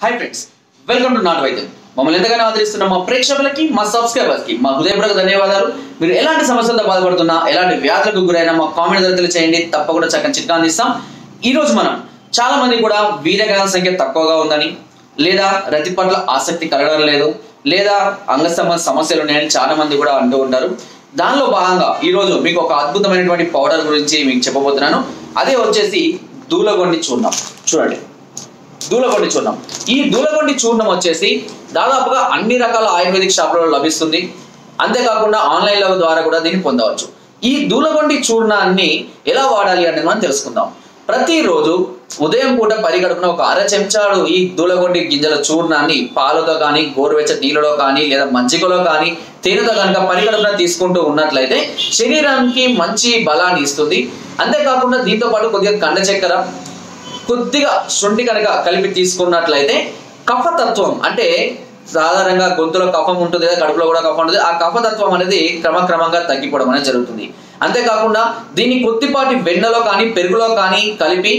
Hi friends, welcome to నాట్ వైద్యం. మమ్మల్ని ఎంతగానో ఆదరిస్తున్న మా ప్రేక్షకులకి, మా సబ్స్క్రైబర్స్ కి మా హృదయపూర్వక ధన్యవాదాలు. మీరు ఎలాంటి సమస్యలతో బాధపడుతున్నా, ఎలాంటి వ్యాధులకు గురైనా మా కామెంట్ ద్వారా తెలియచేయండి. తప్పకుండా చక్కని చిట్కా అందిస్తాం. ఈ రోజు మనం చాలా మంది కూడా వీర్యకణాల సంఖ్య తక్కువగా ఉందని, లేదా రతి పట్ల ఆసక్తి కలగడం లేదు, లేదా అంగస్తంభన సమస్యలు ఉన్నాయని చాలా మంది కూడా అంటూ ఉంటారు. దానిలో భాగంగా ఈ రోజు మీకు ఒక అద్భుతమైనటువంటి పౌడర్ గురించి మీకు చెప్పబోతున్నాను. అదే వచ్చేసి దూలగొండి చూర్ణం. చూడండి, దూలగొండి చూర్ణం. ఈ దూలగొండి చూర్ణం వచ్చేసి దాదాపుగా అన్ని రకాల ఆయుర్వేదిక్ షాపులలో లభిస్తుంది. అంతేకాకుండా ఆన్లైన్ల ద్వారా కూడా దీన్ని పొందవచ్చు. ఈ దూలగొండి చూర్ణాన్ని ఎలా వాడాలి అనేది మనం తెలుసుకుందాం. ప్రతిరోజు ఉదయం పూట పరిగడుపున ఒక అర చెంచాడు ఈ దూలగొండి గింజల చూర్ణాన్ని పాలతో కానీ, గోరువెచ్చటి నీళ్ళలో కానీ, లేదా మజ్జిగలో కానీ, తేనెతో కనుక పరిగడుపున తీసుకుంటూ ఉన్నట్లయితే శరీరానికి మంచి బలాన్ని ఇస్తుంది. అంతేకాకుండా దీంతో పాటు కొద్దిగా కండ చక్కెర, కొద్దిగా శుంఠి కనుక కలిపి తీసుకున్నట్లయితే కఫతత్వం, అంటే సాధారణంగా గొంతులో కఫం ఉంటుంది, కడుపులో కూడా కఫం ఉంటుంది, ఆ కఫతత్వం అనేది క్రమక్రమంగా తగ్గిపోవడం అనేది జరుగుతుంది. అంతేకాకుండా దీన్ని కొద్దిపాటి వెన్నలో కానీ, పెరుగులో కానీ కలిపి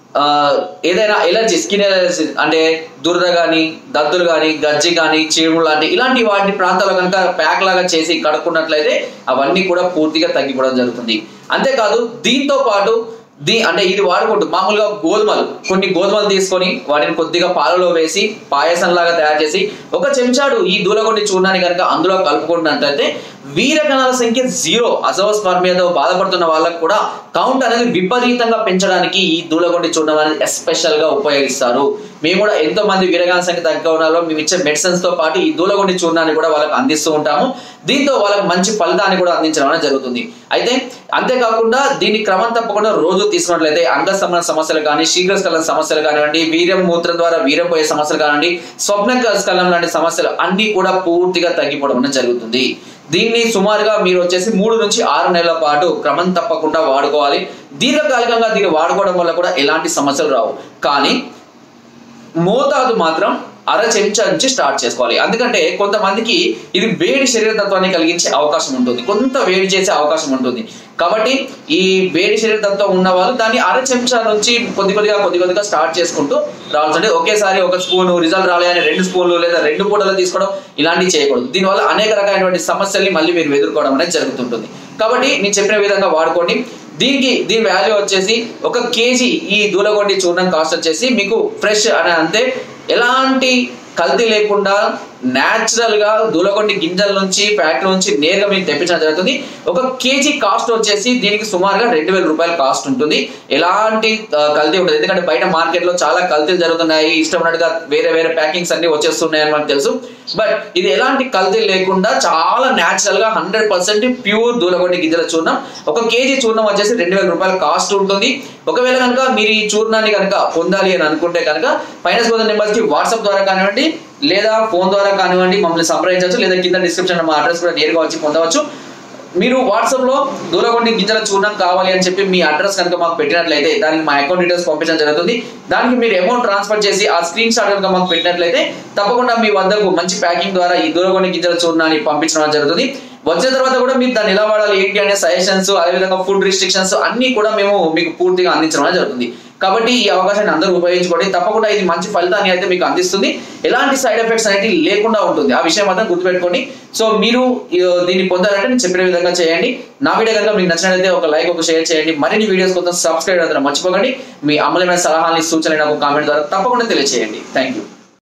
ఏదైనా ఎలర్జీ, స్కిన్ ఎలర్జీ అంటే దురద కానీ, దద్దులు కానీ, గజ్జి కానీ, చీములు లాంటి ఇలాంటి వాటి ప్రాంతాల్లో కనుక ప్యాక్ లాగా చేసి కడుక్కున్నట్లయితే అవన్నీ కూడా పూర్తిగా తగ్గిపోవడం జరుగుతుంది. అంతేకాదు దీంతో పాటు అంటే ఇది వాడుకుంటూ మామూలుగా కొన్ని గోధుమలు తీసుకొని వాటిని కొద్దిగా పాలలో వేసి పాయసం లాగా తయారు చేసి ఒక చెంచాడు ఈ దూలగొండి చూర్ణాన్ని కనుక అందులో కలుపుకున్నట్లయితే వీర్యకణాల సంఖ్య 0, అజోస్పర్మియాతో బాధపడుతున్న వాళ్ళకు కూడా కౌంట్ అనేది విపరీతంగా పెంచడానికి ఈ దూలగొండి చూర్ణం అనేది ఎస్పెషల్ గా ఉపయోగిస్తారు. మేము కూడా ఎంతో మంది వీర్యకణాల సంఖ్య తగ్గ ఉన్నారో మేము ఇచ్చే మెడిసిన్స్ తో పాటు ఈ దూలగొండి చూర్ణాన్ని కూడా వాళ్ళకి అందిస్తూ ఉంటాము. దీంతో వాళ్ళకి మంచి ఫలితాన్ని కూడా అందించడం అనేది జరుగుతుంది. అయితే అంతేకాకుండా దీన్ని క్రమం తప్పకుండా రోజు తీసుకున్నట్లయితే అంగస్తంభన సమస్యలు కానీ, శీఘ్రస్ఖలన సమస్యలు కానివ్వండి, వీర్యం మూత్రం ద్వారా వీర్యం పోయే సమస్యలు కానివ్వండి, స్వప్నస్ఖలనం లాంటి సమస్యలు అన్ని కూడా పూర్తిగా తగ్గిపోవడం అనేది జరుగుతుంది. దీన్ని సుమారుగా మీరు వచ్చేసి 3 నుంచి 6 నెలల పాటు క్రమం తప్పకుండా వాడుకోవాలి. దీర్ఘకాలికంగా దీన్ని వాడుకోవడం వల్ల కూడా ఎలాంటి సమస్యలు రావు. కానీ మోతాదు మాత్రం అర చెంచా నుంచి స్టార్ట్ చేసుకోవాలి. ఎందుకంటే కొంతమందికి ఇది వేడి శరీర తత్వాన్ని కలిగించే అవకాశం ఉంటుంది, కొంత వేడి చేసే అవకాశం ఉంటుంది. కాబట్టి ఈ వేడి శరీర తత్వం ఉన్న వాళ్ళు దాన్ని అర చెంచా నుంచి కొద్దిగా స్టార్ట్ చేసుకుంటూ రావాల్సి. ఒకేసారి 1 స్పూన్ రిజల్ట్ రాలేదని 2 స్పూన్లు లేదా 2 పూటలు తీసుకోవడం ఇలాంటివి చేయకూడదు. దీనివల్ల అనేక రకమైనటువంటి సమస్యల్ని మళ్ళీ మీరు ఎదుర్కోవడం అనేది జరుగుతుంటుంది. కాబట్టి నేను చెప్పిన విధంగా వాడుకోండి. దీని వాల్యూ వచ్చేసి 1 కేజీ ఈ దూలగొండి చూర్ణం కాస్ట్ వచ్చేసి మీకు ఫ్రెష్ అనే అంతే, ఎలాంటి కల్తీ లేకుండా న్యాచురల్ గా దూలగొండి గింజల నుంచి ఫ్యాక్టరీ నుంచి నేరుగా మీకు తెప్పించడం జరుగుతుంది. 1 కేజీ కాస్ట్ వచ్చేసి దీనికి సుమారుగా 2000 రూపాయలు కాస్ట్ ఉంటుంది. ఎలాంటి కల్తీ ఉంటుంది, ఎందుకంటే బయట మార్కెట్ లో చాలా కల్తీలు జరుగుతున్నాయి, ఇష్టం ఉన్నట్టుగా వేరే ప్యాకింగ్స్ అన్ని వచ్చేస్తున్నాయని మనకు తెలుసు. బట్ ఇది ఎలాంటి కల్తీ లేకుండా చాలా న్యాచురల్ గా 100% ప్యూర్ దూలగొండి గింజల చూర్ణం. 1 కేజీ చూర్ణం వచ్చేసి 2000 రూపాయలు కాస్ట్ ఉంటుంది. ఒకవేళ కనుక మీరు ఈ చూర్ణాన్ని కనుక పొందాలి అని అనుకుంటే కనుక పైన నెంబర్స్ కి వాట్సాప్ ద్వారా కానివ్వండి, లేదా ఫోన్ ద్వారా కానివ్వండి మమ్మల్ని సంప్రదించవచ్చు, లేదా కింద డిస్క్రిప్షన్ మా అడ్రస్ కూడా నేరుగా వచ్చి పొందవచ్చు. మీరు వాట్సాప్ లో దూలగొండి గింజల చూర్ణం కావాలి అని చెప్పి మీ అడ్రస్ కనుక మాకు పెట్టినట్లయితే దానికి మా అకౌంట్ డీటెయిల్స్ పంపించడం జరుగుతుంది. దానికి మీరు అమౌంట్ ట్రాన్స్ఫర్ చేసి ఆ స్క్రీన్ షాట్ కనుక మాకు పెట్టినట్లయితే తప్పకుండా మీ వద్దకు మంచి ప్యాకింగ్ ద్వారా ఈ దూలగొండి గింజల చూర్ణాన్ని పంపించడం జరుగుతుంది. వచ్చిన తర్వాత కూడా మీరు దాన్ని ఎలా వాడాలి ఏంటి అనే సజెషన్స్, అదేవిధంగా ఫుడ్ రిస్ట్రిక్షన్స్ అన్ని కూడా మేము మీకు పూర్తిగా అందించడం జరుగుతుంది. కాబట్టి ఈ అవకాశాన్ని అందరూ ఉపయోగించుకోండి. తప్పకుండా ఇది మంచి ఫలితాన్ని అయితే మీకు అందిస్తుంది, ఎలాంటి సైడ్ ఎఫెక్ట్స్ అనేవి లేకుండా ఉంటుంది. ఆ విషయం మాత్రం గుర్తుపెట్టుకోండి. సో మీరు దీన్ని పొందాలంటే నేను చెప్పిన విధంగా చేయండి. నా వీడియో కనుక మీకు నచ్చినట్లయితే ఒక లైక్, ఒక షేర్ చేయండి. మరిన్ని వీడియోస్ కోసం సబ్స్క్రైబ్ అవుతారు మర్చిపోకండి. మీ అమూల్యమైన సలహాలని, సూచనలు నాకు కామెంట్ ద్వారా తప్పకుండా తెలియజేయండి. Thank you.